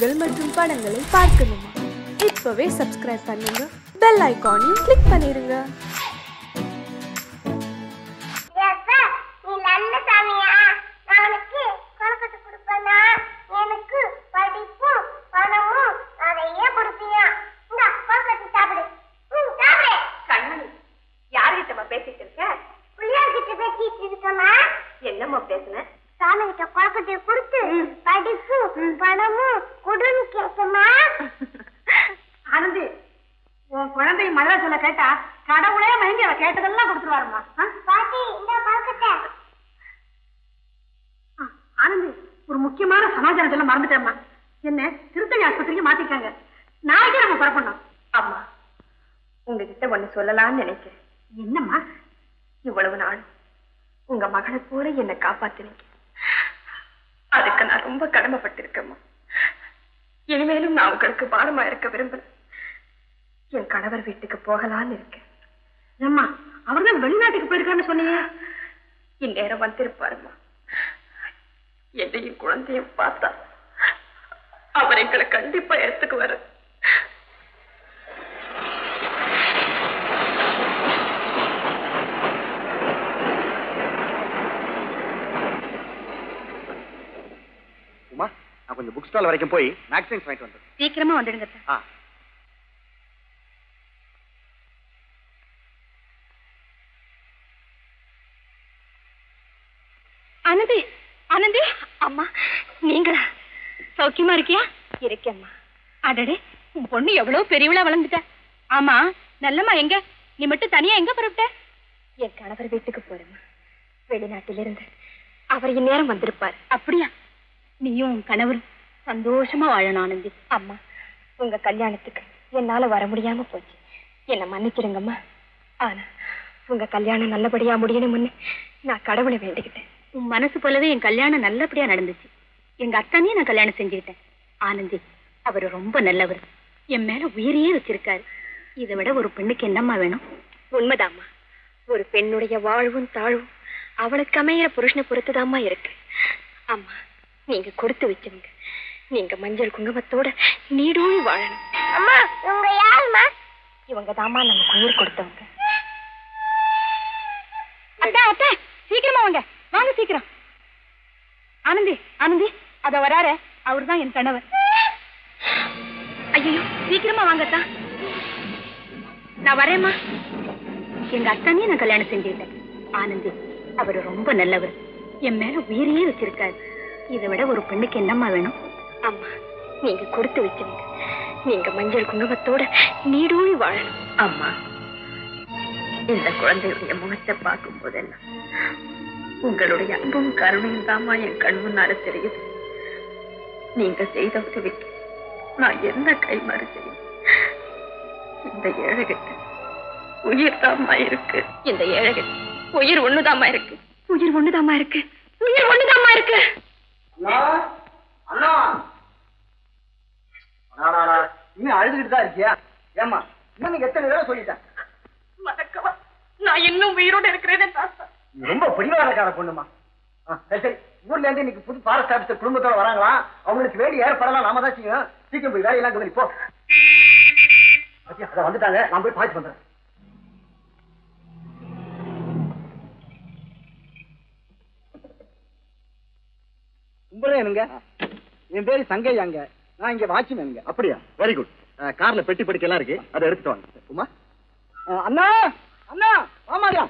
நிகழ்ச்சிகள் மற்றும் படங்களை பார்க்கணுமா? இப்பவே சப்ஸ்கிரைப் பண்ணுங்க, பெல் ஐகானையும் கிளிக் பண்ணிருங்க. என்னம்மா பேசுன? சாமி கிட்ட குழக்கத்தை கொடுத்து படிப்பு பணமும் குடுன்னு கேட்கமா? ஆனந்தி, உன் குழந்தை மழை சொல்ல கேட்டா கடவுளே மயங்கி அவ கேட்டதெல்லாம் கொடுத்துருவாருமா. பாட்டி இந்த பழக்கத்தை. ஆனந்தி, ஒரு முக்கியமான சமாச்சாரம் சொல்ல மறந்துட்டேம்மா. என்ன திருத்தணி ஆஸ்பத்திரிக்கு மாத்திருக்காங்க. நாளைக்கே நம்ம புறப்படணும். அம்மா, உங்ககிட்ட ஒண்ணு சொல்லலாம்னு நினைக்கிறேன். என்னம்மா? இவ்வளவு நாள் உங்க மகளை போல என்னை காப்பாத்தினீங்க. அதுக்கு நான் ரொம்ப கடமைப்பட்டிருக்கேம்மா. இனிமேலும் நான் உங்களுக்கு பாரமா இருக்க விரும்பல. என் கணவர் வீட்டுக்கு போகலான்னு இருக்கேன். அம்மா, அவர்தான் வெளிநாட்டுக்கு போயிருக்கான்னு சொன்னீங்க. இந்நேரம் வந்திருப்பாருமா. என்னையும் குழந்தையும் பார்த்தா அவர் எங்களை கண்டிப்பா எடுத்துக்குவாரு. நான் கொஞ்சம் புக் ஸ்டால் வரைக்கும் போய் மேக்ஸின்ஸ் வாங்கிட்டு வந்துடுறேன். சீக்கிரமா வந்துடுங்க. ஆனந்தி, ஆனந்தி அம்மா, நீங்க சௌக்கியமா இருக்கியா? இருக்கேம்மா. அடடே, உன் பொண்ணு எவ்வளவு பெரியவளா வளர்ந்துட்ட. ஆமா, நல்லம்மா எங்க? நீ மட்டும் தனியா எங்க புறப்பட்ட? என் கணவர் வீட்டுக்கு போறேம்மா. வெளிநாட்டிலிருந்து அவர் இந்நேரம் வந்திருப்பார். அப்படியா? நீயும் கணவர் சந்தோஷமா வாழணும் ஆனந்தி. அம்மா, உங்க கல்யாணத்துக்கு என்னால வர முடியாம போச்சு. என்ன மன்னிச்சிருங்கம்மா. ஆனா உங்க கல்யாணம் நல்லபடியா முடியணும்னு நான் கடவுளை வேண்டிக்கிட்டேன். உன் மனசு போலவே என் கல்யாணம் நல்லபடியா நடந்துச்சு. எங்க அத்தானையும் நான் கல்யாணம் செஞ்சுக்கிட்டேன். ஆனந்தி, அவரு ரொம்ப நல்லவர். என் மேல உயிரையே வச்சிருக்காரு. இதை விட ஒரு பெண்ணுக்கு என்னம்மா வேணும்? உண்மைதாம்மா. ஒரு பெண்ணுடைய வாழ்வும் தாழ்வும் அவளுக்கு அமையிற புருஷனை பொறுத்துதாம்மா இருக்கு. அம்மா, நீங்க கொடுத்து வச்சவங்க. நீங்க மஞ்சள் குங்குமத்தோட நீடோடி வாழணும். அம்மா, இவங்க யாருமா? இவங்க தாம்மா நமக்கு உயிர் கொடுத்தவங்க. அத்தா, அத்தா, சீக்கிரமா வாங்க, வாங்க சீக்கிரம். ஆனந்தி, ஆனந்தி, அத வராரு, அவர்தான் என் கணவர். ஐயோ, சீக்கிரமா வாங்கத்தா. நான் வரேம்மா. எங்க அத்தானே நான் கல்யாணம் செஞ்சுக்கிட்டேன். ஆனந்தி, அவரு ரொம்ப நல்லவர். என் மேல உயிரையே வச்சிருக்காரு. இதை விட ஒரு பெண்ணுக்கு என்னம்மா வேணும்? அம்மா, நீங்க கொடுத்து வச்சவங்க. நீங்க மஞ்சள் குங்குமத்தோட நீடோடி வாழணும். அம்மா, இந்த குழந்தையுடைய முகத்தை பார்க்கும் போதெல்லாம் உங்களுடைய அன்பும் கருணையும் தாமா என் கண் முன்னால தெரியுது. நீங்க செய்த உதவிக்கு நான் என்ன கைமாறு செய்யும்? இந்த ஏழைகிட்ட உயிர் தாமா இருக்கு. இந்த ஏழைகிட்ட உயிர் ஒண்ணுதாமா இருக்கு. உயிர் ஒண்ணுதாமா இருக்கு. உயிர் ஒண்ணுதாமா இருக்கு. இன்னும் அழுதுகிட்டு தான் இருக்கியா? ஏமா, இன்னும் எத்தனை தடவை சொல்லிட்டேன். மறக்கவா, நான் இன்னும் உயிரோட இருக்கிறேன். ரொம்ப பிடிவாதக்கார பொண்ணுமா. சரி சரி, ஊர்ல இருந்து இன்னைக்கு புது ஃபாரஸ்ட் ஆபீசர் குடும்பத்தோட வராங்களா? அவங்களுக்கு வேண்டிய ஏற்படலாம் நாம தான் செய்யும். சீக்கிரம் போய் வேலையெல்லாம் கவனி போ. அதை வந்துட்டாங்க, நான் போய் பாய்ச்சி பண்றேன். கும்பரேனுங்க, என் பேரு சங்கையாங்க. நான் இங்க வாட்ச்மேனுங்க. அப்படியா? Very good. கார்ல பெட்டி படிக்கலாம் இருக்கு, அதை எடுத்துட்டு வாங்க. உமா, அண்ணா அண்ணா ஆமாயா.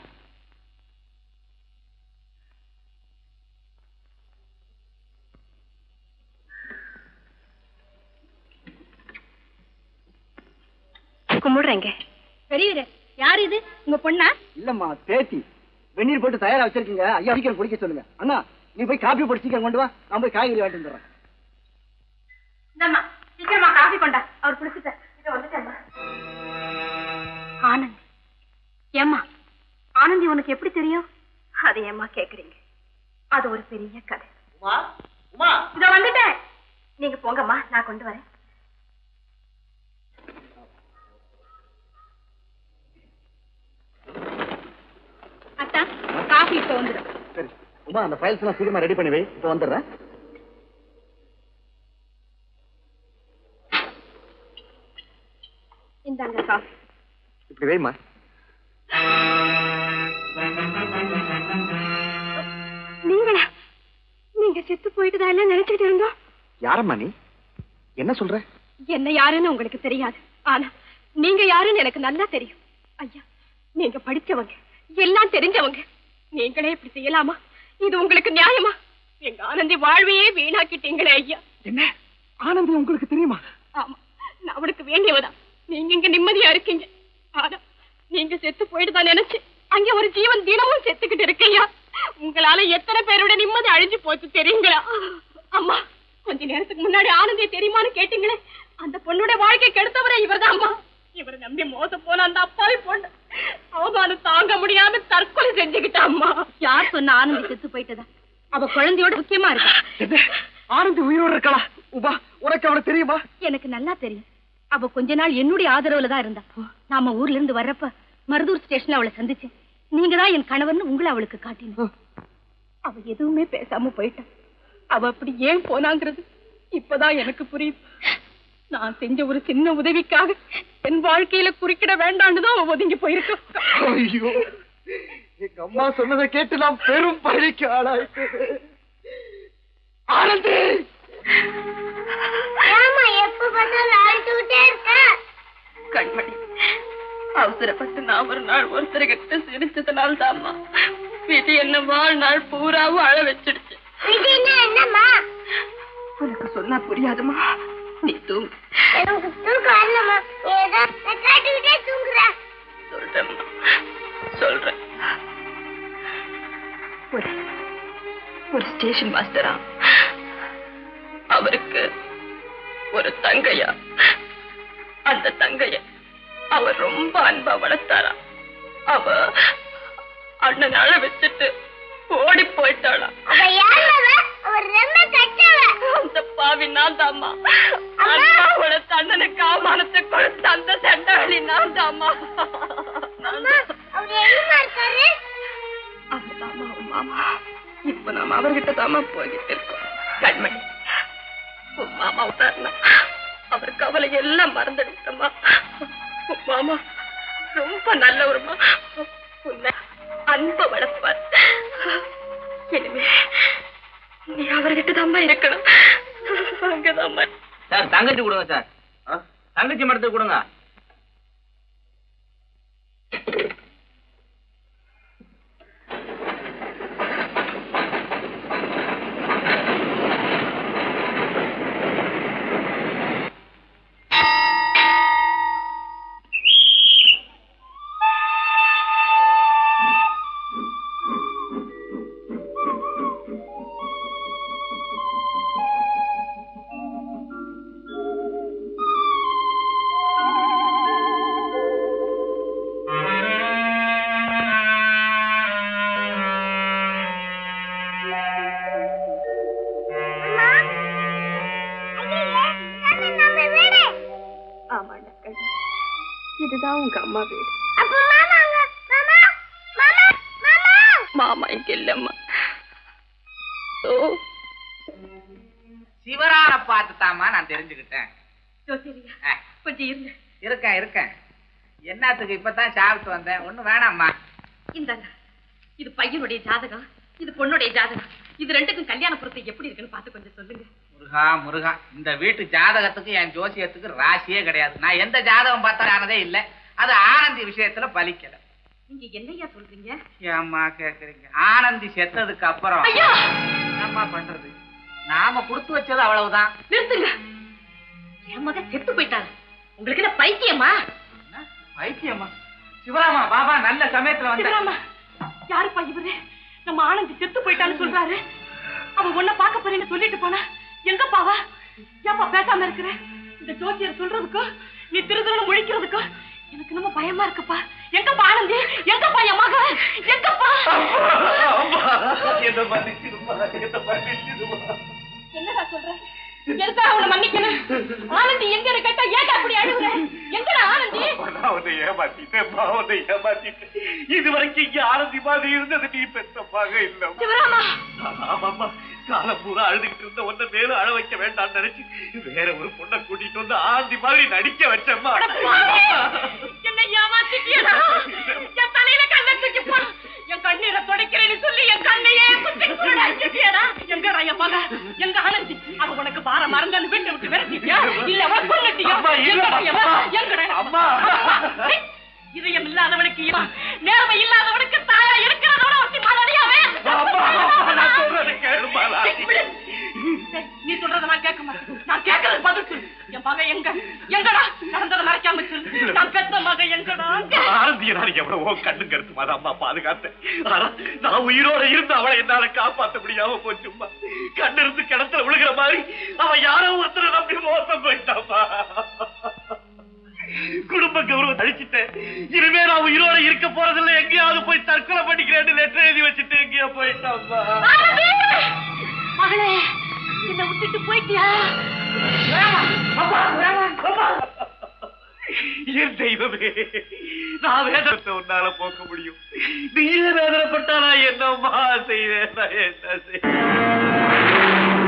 கும்பிடுறேங்க. பெரியவரே, யாரு இது? உங்க பொண்ணா? இல்லம்மா, பேத்தி. வெந்நீர் போட்டு தயாரா வச்சிருக்கீங்க. ஐயா சீக்கிரம் குடிக்க சொல்லுங்க. அண்ணா, நீ போய் காபி போட்டு சீக்கிரம் கொண்டு வா. நான் போய் காய்கறி வாங்கிட்டு வந்துடுறேன். இந்தம்மா, சீக்கிரமா காபி கொண்டா. அவர் குடிச்சுட்ட. இதை வந்துட்டேம்மா. ஆனந்தி, ஏம்மா, ஆனந்தி உனக்கு எப்படி தெரியும்? அதை ஏம்மா கேக்குறீங்க? அது ஒரு பெரிய கதை. உமா, உமா, இத வந்துட்டேன். நீங்க போங்கம்மா, நான் கொண்டு வரேன். அத்தா, காபி இப்ப வந்துடும். சரி உமா, அந்த ஃபைல்ஸ் எல்லாம் சீக்கிரமா ரெடி பண்ணி வை. இப்ப வந்துடுறேன். இந்தாங்க காஃபி. இப்படி வேமா. நீங்களா? நீங்க செத்து போயிட்டுதான் எல்லாம் நினைச்சுக்கிட்டு இருந்தோம். யாரம்மா நீ? என்ன சொல்ற? என்ன யாருன்னு உங்களுக்கு தெரியாது, ஆனா நீங்க யாருன்னு எனக்கு நல்லா தெரியும். ஐயா, நீங்க படிச்சவங்க, எல்லாம் தெரிஞ்சவங்க. நீங்களே இப்படி செய்யலாமா? இது உங்களுக்கு நியாயமா? எங்க ஆனந்தி வாழ்வையே வீணாக்கிட்டீங்களே ஐயா. என்ன ஆனந்தி உங்களுக்கு தெரியுமா? ஆமா, நான் அவளுக்கு வேண்டியவதான். நீங்க இங்க நிம்மதியா இருக்கீங்க, ஆனா நீங்க செத்து போயிட்டுதான் நினைச்சு அங்க ஒரு ஜீவன் தினமும் செத்துக்கிட்டு இருக்கையா. உங்களால எத்தனை பேரோட நிம்மதி அழிஞ்சு போச்சு தெரியுங்களா? அம்மா, கொஞ்ச நேரத்துக்கு முன்னாடி ஆனந்தியை தெரியுமான்னு கேட்டீங்களே, அந்த பொண்ணோட வாழ்க்கை கெடுத்தவரே இவர்தான் அம்மா. இவரை நம்பி மோச போன அந்த அப்பாவி பொண்ணு அவமானம் தாங்க முடியாம தற்கொலை செஞ்சுக்கிட்டா அம்மா. யார் சொன்ன ஆனந்தி செத்து போயிட்டதா? அவ குழந்தையோட முக்கியமா இருக்கா. ஆனந்தி உயிரோடு இருக்கலாம். உபா, உனக்கு அவளை தெரியுமா? எனக்கு நல்லா தெரியும். அவ கொஞ்ச நாள் என்னுடைய ஆதரவுல தான் இருந்தா. நாம ஊர்ல இருந்து வர்றப்ப மருதூர் ஸ்டேஷன்ல அவளை சந்திச்சேன். நீங்க தான் என் கணவர்னு உங்களை அவளுக்கு காட்டினோம். அவ எதுவுமே பேசாம போயிட்டா. அவ அப்படி ஏன் போனாங்கிறது இப்பதான் எனக்கு புரியுது. நான் செஞ்ச ஒரு சின்ன உதவிக்காக என் வாழ்க்கையில குறுக்கிட வேண்டான்னு தான் அவ ஒதுங்கி போயிருக்க. ஐயோ, எங்க அம்மா சொன்னதை கேட்டு நான் பெரும் பழிக்கு ஆளாயிட்டு. ஆனந்தி, கண்மணி, அவசரப்பட்டு நான் ஒரு நாள் ஒருத்தர்கிட்ட சிரிச்சதுனால தான்மா விதி என்ன வாழ்நாள் பூராவும் அழ வச்சிடுச்சு. என்னம்மா? உனக்கு சொன்னா புரியாதுமா, நீ தூங்கு. சொல்றேன். ஒரு ஸ்டேஷன் மாஸ்டரா, அவருக்கு ஒரு தங்கையா. அந்த தங்கைய அவர் ரொம்ப அன்பா வளர்த்தாரா. அவ அண்ணன் அழ வச்சுட்டு ஓடி போயிட்டாளா. அந்த பாவி நான் தாமா. அண்ணாவோட தன்னனுக்கு அவமானத்தை கொடுத்த அந்த சண்டாளி நான் தாமா. மாமா, இப்ப நாம அவர்கிட்ட தாமா போய்கிட்டு இருக்கோம். கண்மணி, உன் மாமா உதாரணம் அவர் கவலை எல்லாம் மறந்துடுத்தம்மா. மாமா ரொம்ப நல்லவருமா, உன்னை அன்ப வளர்ப்பார். இனிமே நீ அவர்கிட்ட தாம்மா இருக்கணும். அங்கதாம்மா. சார், தங்கச்சி கொடுங்க சார். தங்கச்சி மரத்துக்கு கொடுங்க. இதுதான் உங்க அம்மா வீடு. மாமா இங்க இல்லம்மா. சிவரான பார்த்துதாமா நான் தெரிஞ்சுக்கிட்டேன். கொஞ்சம் இருக்கேன். என்னத்துக்கு இப்பதான் சாப்பிட்டு வந்தேன். ஒண்ணு வேணாம்மா. இந்தாங்க, இது பையனுடைய ஜாதகம், இது பொண்ணுடைய ஜாதகம். இது ரெண்டுக்கும் கல்யாண பொருத்தம் எப்படி இருக்குன்னு பார்த்து கொஞ்சம் சொல்லுங்க. முருகா, இந்த வீட்டு ஜாதகத்துக்கு என் ஜோசியத்துக்கு ராசியே கிடையாது. நான் எந்த ஜாதகம் பார்த்தானதே இல்ல. அது ஆனந்தி விஷயத்துல பலிக்கல. நீங்க என்னையா சொல்றீங்க? ஏம்மா கேக்குறீங்க? ஆனந்தி செத்ததுக்கு அப்புறம் என்னம்மா பண்றது? நாம கொடுத்து வச்சது அவ்வளவுதான். நிறுத்துங்க. என் மகன் செத்து போயிட்டாரு. உங்களுக்கு என்ன பைத்தியமா? பைத்தியமா? சிவராமா, பாபா நல்ல சமயத்துல வந்த. யாருப்பா இவரு? நம்ம ஆனந்தி செத்து போயிட்டான்னு சொல்றாரு. அவன் உன்ன பாக்க போறேன்னு சொல்லிட்டு போனா எங்க பாவா? ஏப்பா பேசாம இருக்கிற? இந்த ஜோசியர் சொல்றதுக்கும் நீ திருதுன்னு முழிக்கிறதுக்கும் எனக்கு நம்ம பயமா இருக்குப்பா. எங்கப்பா ஆனந்தி? எங்கப்பா என் மகன்? எங்கப்பா? என்னடா சொல்ற? எதுக்காக அவனை மன்னிக்கணும்? ஆனந்தி எங்க கேட்டா ஏன் அப்படி அழுகுற? எங்கடா ஆனந்தி? அவனை ஏமாத்திட்டேன். இதுவரைக்கும் இங்க ஆனந்தி மாதிரி இருந்தது நீ பெத்தமாக இல்ல. ஆமாம்மா, காலம் பூரா அழுதுகிட்டு இருந்த ஒன்ன மேலும் அழ வைக்க வேண்டாம்னு நினைச்சு வேற ஒரு பொண்ணை கூட்டிட்டு வந்து ஆனந்தி மாதிரி நடிக்க வச்சம்மா. என்ன ஏமாத்திட்டியடா? என் தலையில கண்ணை தூக்கி போ. என் கண்ணீரை துடைக்கிறேன்னு சொல்லி என் கண்ணையே குத்தி குருடாக்கிட்டியடா. எங்கடா என் மக? எங்க ஆனந்தி? அவ உனக்கு பார மறந்தான்னு வீட்டை விட்டு விரட்டிட்டியா? இல்ல அவ கொன்னுட்டியா? எங்கடா அம்மா? இதயம் இல்லாதவனுக்கு இவன், நேர்மை இல்லாதவனுக்கு தாயா இருக்கிறதோட ஒட்டி மலடியாவே. நீ சொல்றத நான் கேட்க மாட்டேன். நான் கேட்கறது பதில் சொல்லு. என் மகன் எங்கடா? நடந்ததை மறைக்காம சொல்லு. நான் பெத்த மகன் எங்கடா? ஆனந்திய நான் எவ்வளவோ கண்ணு கருத்து மாதிரி அம்மா பாதுகாத்தேன். ஆனா நான் உயிரோட இருந்து அவளை என்னால காப்பாற்ற முடியாம போச்சும்மா. கண்ணு இருந்து கிணத்துல விழுகிற மாதிரி அவன் யாரோ ஒருத்தரை நம்பி மோசம் போயிட்டாமா. குடும்ப கௌரவம் அழிச்சிட்டேன். இனிமே நான் உயிரோட இருக்க போறதில்லை. எங்கேயாவது போய் தற்கொலை பண்ணிக்கிறேன்னு லெட்டர் எழுதி வச்சுட்டு எங்கேயோ போயிட்டாமா. மகளே, என்ன விட்டுட்டு போயிட்டியா? என் தெய்வமே, நான் வேதத்தை உன்னால போக்க முடியும். நீயே வேதனைப்பட்டா நான் என்னம்மா செய்வேன்? நான் என்ன செய்வேன்?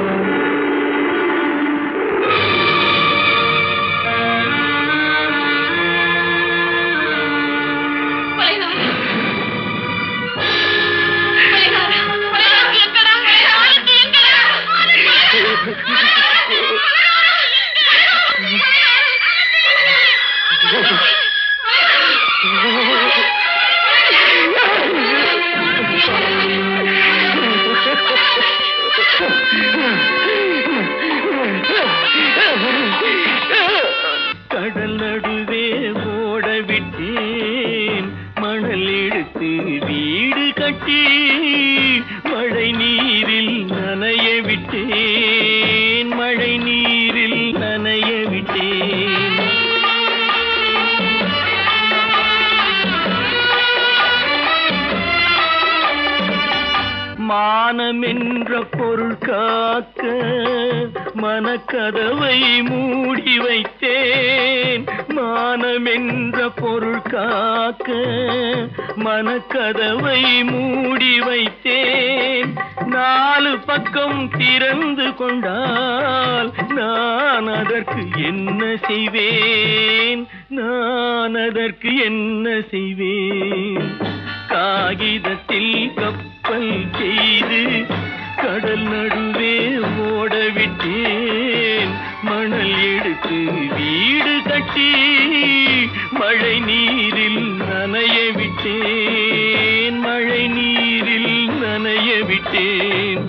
கடல் நடுவே ஓட விட்டேன், மணல் எடுத்து வீடு கட்டி மழை நீரில் நனைய விட்டேன், மழை நீரில் நனைய விட்டேன். மானம் என்ற பொருள் காக்க மனக்கதவை மூடி வைத்தேன், மானம் என்ற பொருள் காக்க மனக்கதவை மூடி வைத்தேன். 4 பக்கம் திறந்து கொண்டால் நான் அதற்கு என்ன செய்வேன்? நான் அதற்கு என்ன செய்வேன்? காகிதத்தில் கப்பல் செய்து கடல் நடுவே ஓட விட்டேன், மணல் எடுத்து வீடு கட்டி மழை நீரில் நனைய விட்டேன், மழை நீரில் நனைய விட்டேன்.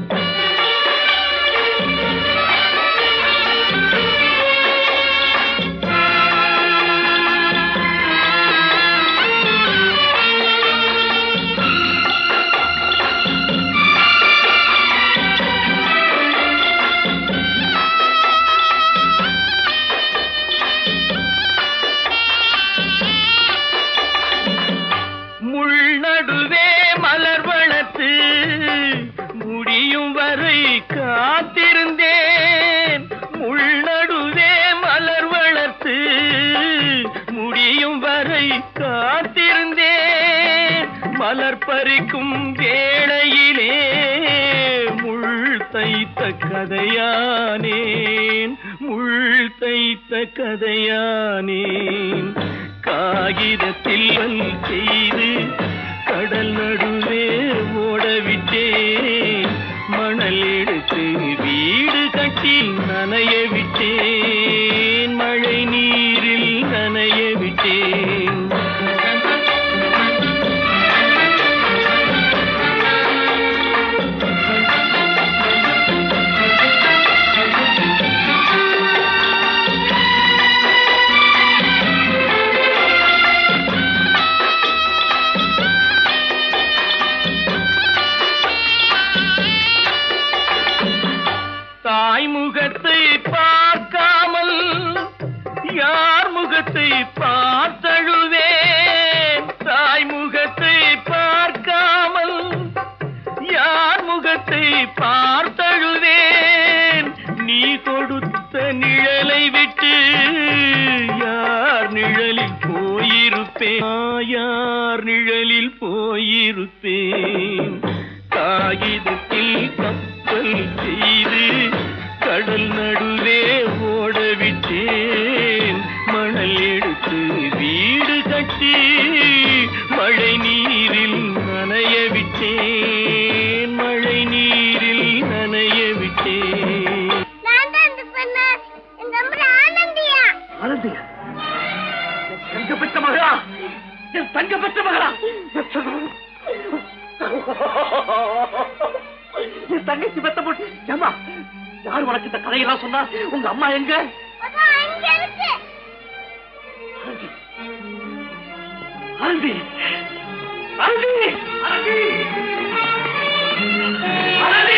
நடுவே மலர் வளர்த்து முடியும் வரை காத்திருந்தேன், உள்நடுவே மலர் வளர்த்து முடியும் வரை காத்திருந்தேன். மலர் பறிக்கும் வேளையிலே முள் தைத்த கதையானேன், முள் தைத்த கதையானேன். காகிதத்தில் செய்து கடல் நடுவே ஓடவிட்டேன், மணல் எடுத்து வீடு கட்டி நனைய விட்டேன், மழை நீரில் நனைய விட்டேன். தாய் முகத்தை பார்க்காமல் யார் முகத்தை பார்த்தழுவேன், தாய் முகத்தை பார்க்காமல் யார் முகத்தை பார்த்தழுவேன். நீ கொடுத்த உன்னை விட்டு யார் நிழலில் போயிருப்பேன், யார் நிழலில் போயிருப்பேன். காகிதத்தில் கப்பல் செய்து கடல் நடுவே ஓடவிட்டேன். மணல் எடுத்து வீடு கட்டி மழை நீரில் நனைய விட்டேன், மழை நீரில் நனைய விட்டேன். ஆனந்தியா, தங்கப்பட்ட மகளா, என் தங்கப்பட்ட மகளா, என் தங்கச்சி பெத்த போட்டு. ஏமா, யார் உனக்கு இந்த கதையெல்லாம் சொன்னா? உங்க அம்மா எங்க? ஆனந்தி, ஆனந்தி, ஆனந்தி, ஆனந்தி.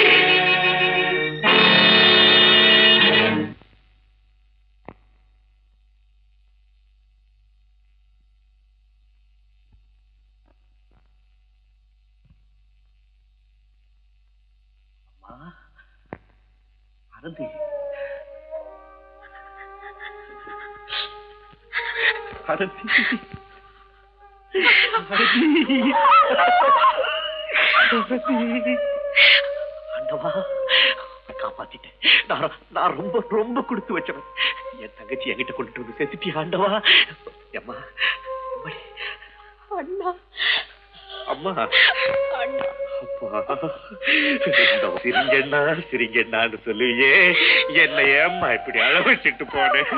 ஆனந்தி, ஆண்டவா, காப்பாத்திட்டேன். நான் ரொம்ப ரொம்ப கொடுத்து வச்சவன். என் தங்கச்சி என்கிட்ட கொண்டுட்டு வந்து சேர்த்துட்டி ஆண்டவா. அம்மா, அண்ணா, அம்மா, சிரிங்கண்ணா சிரிங்கண்ணான்னு சொல்லுவியே, என்னை ஏம்மா இப்படி அளவச்சிட்டு போனேன்?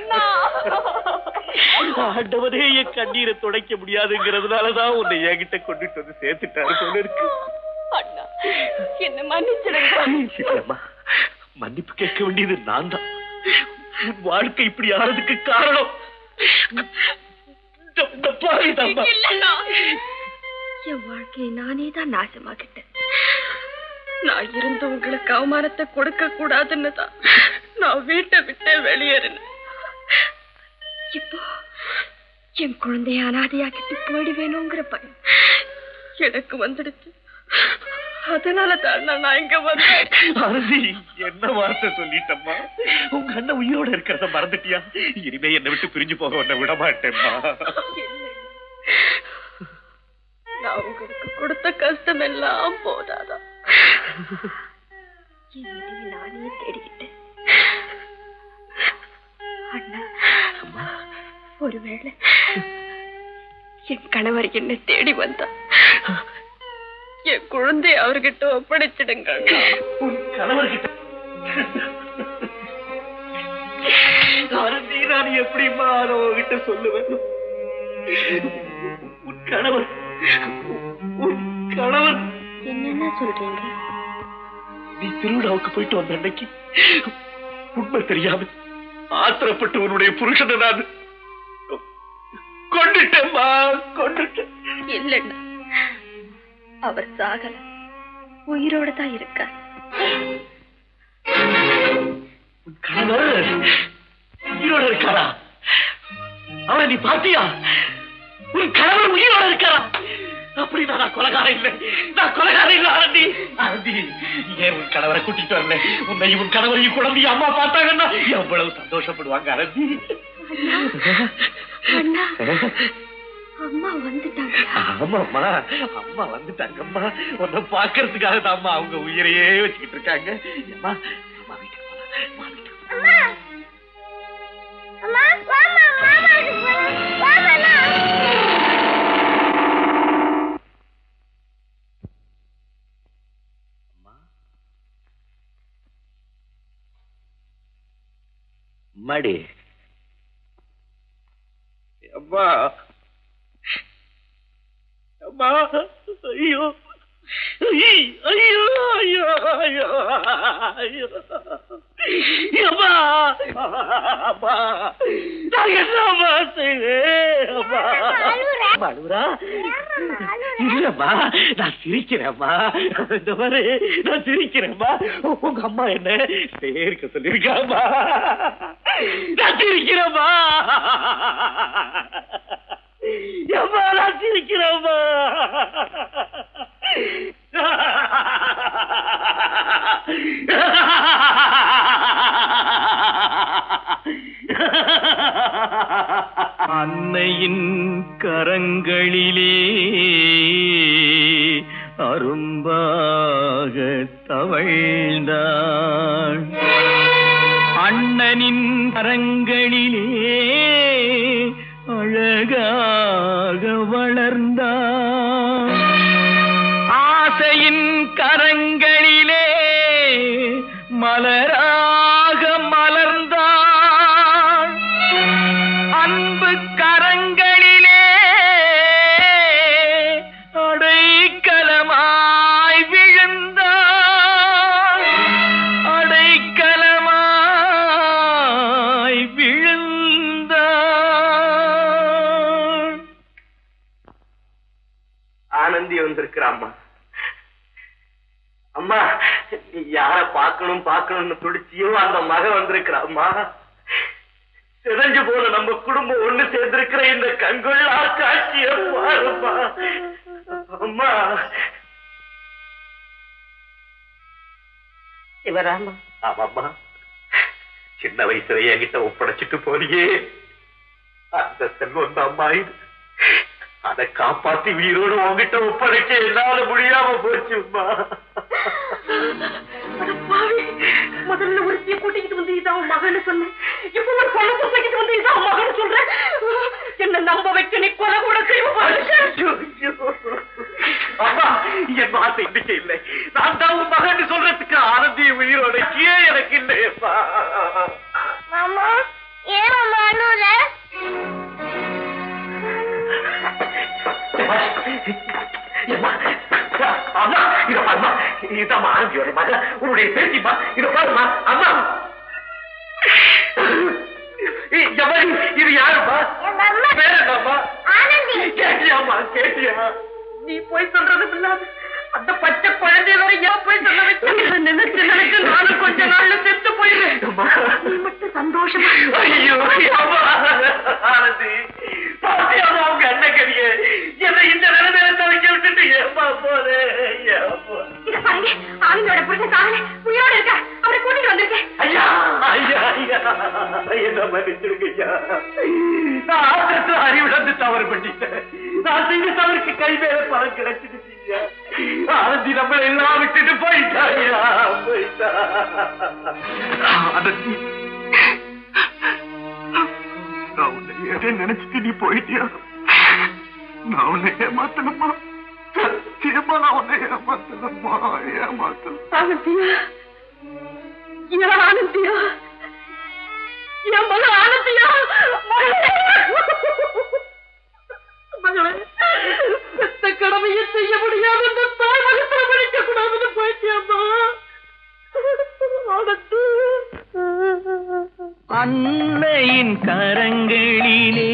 ஆண்டவனே, என் கண்ணீரை துடைக்க முடியாதுங்கிறதுனாலதான் உன்னை என்கிட்ட கொண்டுட்டு வந்து சேர்த்துட்டாரு போல இருக்கு. அண்ணா, என்ன மன்னிச்சிடுங்க. மன்னிப்பு கேட்க வேண்டியது நான் தான். உன் வாழ்க்கை இப்படி ஆறதுக்கு காரணம் என் வாழ்க்கையை நானே தான் நாசமாக்கிட்டேன். நான் இருந்து உங்களுக்கு அவமானத்தை கொடுக்க கூடாதுன்னு தான் நான் வீட்டை விட்டு வெளியேறினேன். இப்போ என் குழந்தைய அனாதையாக்கிட்டு போயிடுவேணுங்கிற பயம் எனக்கு வந்துடுச்சு. அதனால தான் நான் இங்க வந்தேன். அரசி, என்ன வார்த்தை சொல்லிட்டம்மா? உங்க அண்ணன் உயிரோட இருக்கிறத மறந்துட்டியா? இனிமே என்னை விட்டு பிரிஞ்சு போக உன்னை விட மாட்டேம்மா. நான் உங்களுக்கு கொடுத்த கஷ்டம் எல்லாம் போதாதான் நானே தேடிக்கிட்டேன். அண்ணா, ஒருவேளை என் கணவர் என்னை தேடி வந்தா என் குழந்தை அவர்கிட்ட ஒப்படைச்சிடுங்க. உன் கணவர்கிட்ட நான் எப்படிமா அவகிட்ட சொல்லுவேன்? உன் கணவர் என்னன்னா சொல்றீங்க? நீ திருவிழாவுக்கு போயிட்டு வந்த அன்னைக்கு உண்மை தெரியாம ஆத்திரப்பட்டு உன்னுடைய புருஷனை நான் கொண்டுட்டேம்மா, கொண்டுட்டேன். இல்லைன்னா அவர் சாகல, உயிரோட தான் இருக்கார். உன் கணவர் உயிரோட இருக்காரா? அவனை நீ பாத்தியா? உன் கணவர் உயிரோட இருக்காரா? அப்படி நான் கொலைகாரம் இல்லை, நான் கொலைகாரம் இல்லை. ஆனந்தி, ஆனந்தி, ஏன் உன் கணவரை கூட்டிட்டு வரல? உன்னை உன் கணவரையும் குழந்தைய அம்மா பார்த்தாங்கன்னா எவ்வளவு சந்தோஷப்படுவாங்க. ஆனந்தி, அண்ணா, அம்மா வந்துட்டாங்க. ஆமாம்மா, அம்மா வந்துட்டாங்கம்மா. உன்னை பாக்குறதுக்காக தான் அம்மா அவங்க உயிரையே வச்சுக்கிட்டு இருக்காங்க. அம்மா, அம்மா வீட்டுக்கு போலாம். மடி அம்மா, அம்மா, ஐயோ ஐயோ ஐயோ ஐயோ ஐயோ அம்மா, அம்மா, நான் என்னம்மா செய்வேன்? அழுவுறா? இல்லம்மா, நான் சிரிக்கிறேம்மா. இந்த மாதிரி நான் சிரிக்கிறேம்மா. உங்க அம்மா என்ன சேர்க்க சொல்லிருக்காம்மா. நான் சிரிக்கிறேம்மா. அம்மா, நான் சிரிக்கிறேம்மா. அன்னையின் கரங்களிலே அரும்பாக தவழ்ந்தாள், அண்ணனின் கரங்களிலே அழகாக வளர்ந்தாள், ஆசையின் கரங்களிலே மலராக மலர்ந்தாள், அன்பு கரங்களிலே அடைக்கலமாய் விழுந்தாள், அடைக்கலமாய் விழுந்தாள். ஆனந்தி வந்திருக்கிறாம்மா. அம்மா, யார பார்க்கணும்னு துடிச்சியோ அந்த மக வந்திருக்கிறாம்மா. சிதைஞ்சு போல நம்ம குடும்பம் ஒண்ணு சேர்ந்திருக்கிற இந்த கண்கொள்ளா காட்சிய பாருமா. அம்மா சிவராமா. ஆமாம்மா, சின்ன வயசுல என்கிட்ட ஒப்படைச்சிட்டு போறியே அந்த செல்வம் தான் அம்மா. இது அதை காப்பாத்தி வீரோடு உங்ககிட்ட ஒப்படைக்க என்னால முடியாம போச்சும்மா. முதல்ல ஒருத்திய கூட்டிக்கிட்டு வந்து இதான் மகன்னு சொன்னேன், இப்ப ஒரு கொலை சொல்லிக்கிட்டு வந்து இதான் மகன்னு சொல்றேன். என்ன நம்ப வைக்க நீ கொலை கூட அம்மா, என் வார்த்தை இன்னைக்கு இல்லை. நான் தான் உன் மகன்னு சொல்றதுக்கு ஆனந்தி உயிரோட ஏன் எனக்கு இல்லையப்பா. மாமா, ஏன் மாமா அழுற? அம்மா, இத பாருமா, இதாம்மா ஆனந்தியோட மக, உன்னுடைய பேத்திமா. இத பாருமா அம்மா. இது யாருமா? பேர் என்னம்மா? கேட்டியாம்மா, கேட்டியா? நீ போய் சொல்றது இல்லாம அந்த பச்சை குழந்தை வரை ஏன் போய் சொல்ல வச்சு நினைச்சு நினைச்சு நானும் கொஞ்ச நாள்ல செத்து போயிடுவேன். நீ மட்டும் சந்தோஷமா. ஐயோ ஆனந்தி, பாத்தியாமா உங்க அண்ணன் கறிய என்னை இந்த நிலைமையில துவைக்க விட்டுட்டு ஏமா போறே. ஆனந்தோட புருஷன் காவல புரியோட இருக்க, அவரை கூட்டிட்டு வந்திருக்கேன். ஐயா ஐயா ஐயா, என்ன மன்னிச்சிருங்க ஐயா. நான் ஆத்திரத்துல அறிவிழந்து தவறு பண்ணிட்டேன். நான் செய்த தவறுக்கு கை மேல பணம் கிடைச்சிட்டு ஆனந்தி நம்மளை எல்லாம் விட்டுட்டு போயிட்டாயா, போயிட்டா. ஆனந்தி, நான் உன்னை எதே நினைச்சிட்டு நீ போயிட்டியா? நான் உன்னை ஏமாத்தலம்மா, சத்தியமா நான் உன்னை ஏமாத்தலம்மா, ஏமாத்தல. ஆனந்தியா, ஆனந்தியா, என் மக ஆனந்தியா, மகளே, பெத்த கடமையை செய்ய முடியாத இந்த தாய் மகத்தில் படிக்க கூடாதுன்னு போயிட்டியம்மா. அன்னையின் கரங்களிலே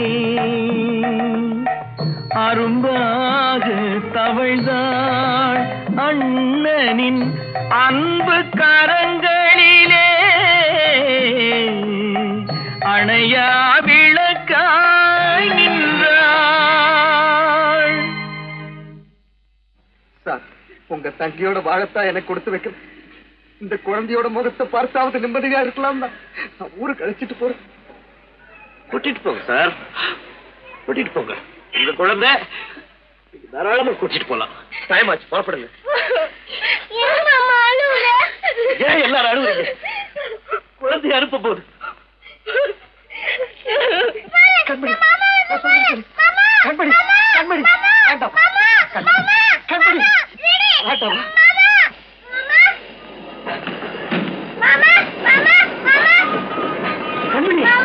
அரும்பாக தவழ்ந்தாள், அண்ணனின் அன்பு கரங்களிலே அணையா விளக்காய் நின்றாள். சார், உங்க தங்கியோட வாழத்தான் எனக்கு கொடுத்து வைக்க, இந்த குழந்தையோட முகத்தை பார்த்தாவது நிம்மதியா இருக்கலாம் தான் நான் ஊருக்கு அழைச்சிட்டு போறேன். கூட்டிட்டு போங்க சார், கூட்டிட்டு போங்க. உங்க குழந்தை தாராளமா கூட்டிட்டு போலாம். டைம் ஆச்சு, புறப்படுங்க. ஏன் எல்லாரும் அழுவுறீங்க? குழந்தைய அனுப்ப போகுது. கண்மணி, கண்மணி, கண்மணி, வேண்டாம், கண்மணி, வேண்டாம். கண்மணி,